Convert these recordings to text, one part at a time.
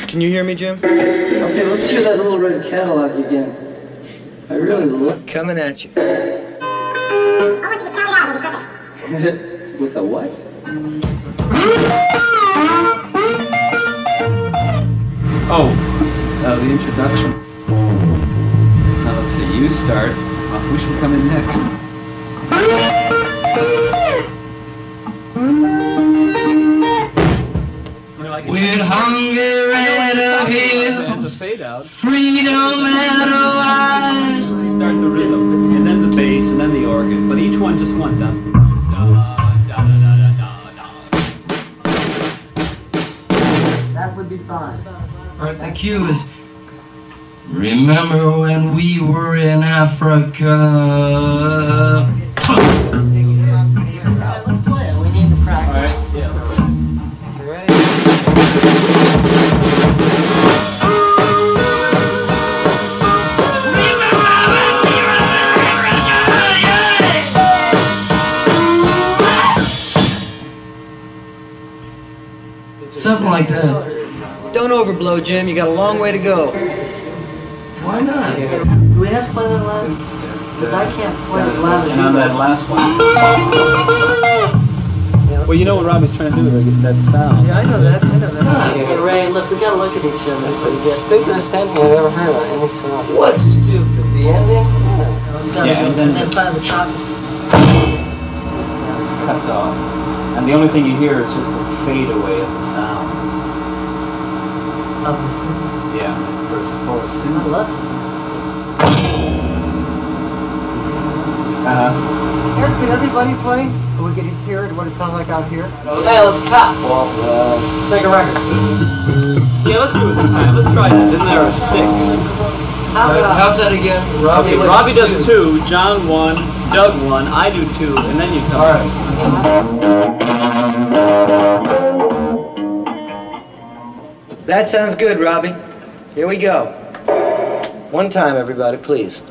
Can you hear me, Jim? Okay, let's hear that little red Cadillac again. I really love. Coming at you. With a what? Oh, the introduction. Now let's see, you start. Who should come in next? With hunger and a hill, freedom and a wise. Start the rhythm, and then the bass, and then the organ, but each one just one. Dun, That would be fine. All right, the cue is. Remember when we were in Africa? Let's play it. We need to practice. All right, yeah. You ready? Something like that. Don't overblow, Jim. You got a long way to go. Why not? Do we have to play that loud? Because I can't play as loud as And on that last one. Well, you know what Robbie's trying to do to get that sound. Yeah, I know that. Hey, Ray, look, we gotta look at each other so you get stupidest ending I've ever heard of any song. What's stupid? The ending? Yeah, and then this side of the top is cuts off. And the only thing you hear is just the fade away of the sound. of the scene. Yeah, first chorus. I love it. Eric, can everybody play? Can we get to hear it, what it sounds like out here? Hey, let's cut. Well, let's make a record. Yeah, let's do it this time. Let's try that. Isn't there a 6? How's that again? Okay, Robbie does 2, John 1, Doug 1, I do 2, and then you come. Alright. That sounds good, Robbie. Here we go. One time, everybody, please.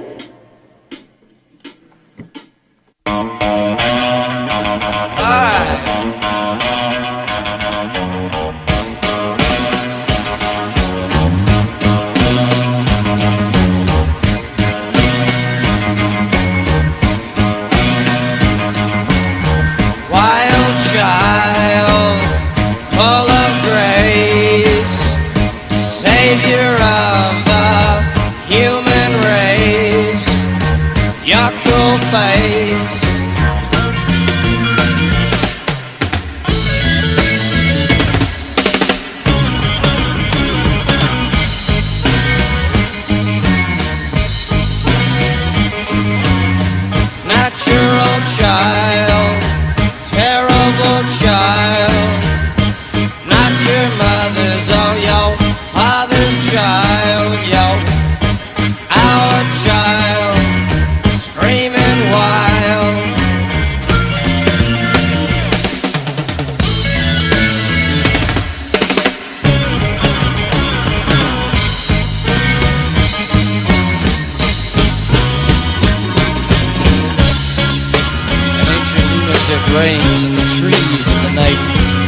Rains in the trees in the night.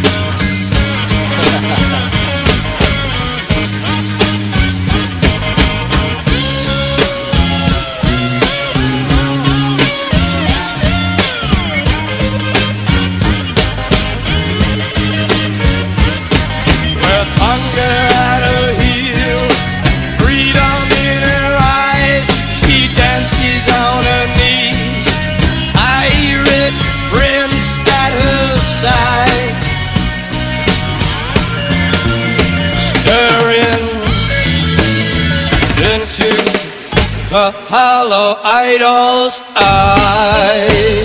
With hunger at her heels, freedom in her eyes, she dances on her knees. Pirate prince at her side, stirring into the hollow idol's eye.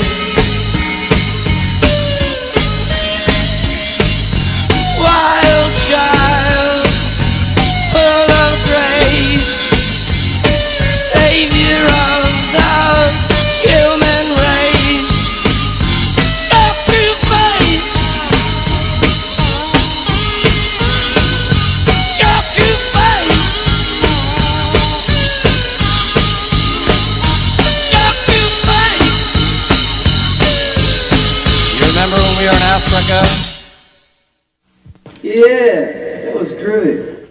Wild child, full of grace, savior of the human race. Got to face, got to face, got to face. You remember when we were in Africa? Yeah, that was groovy.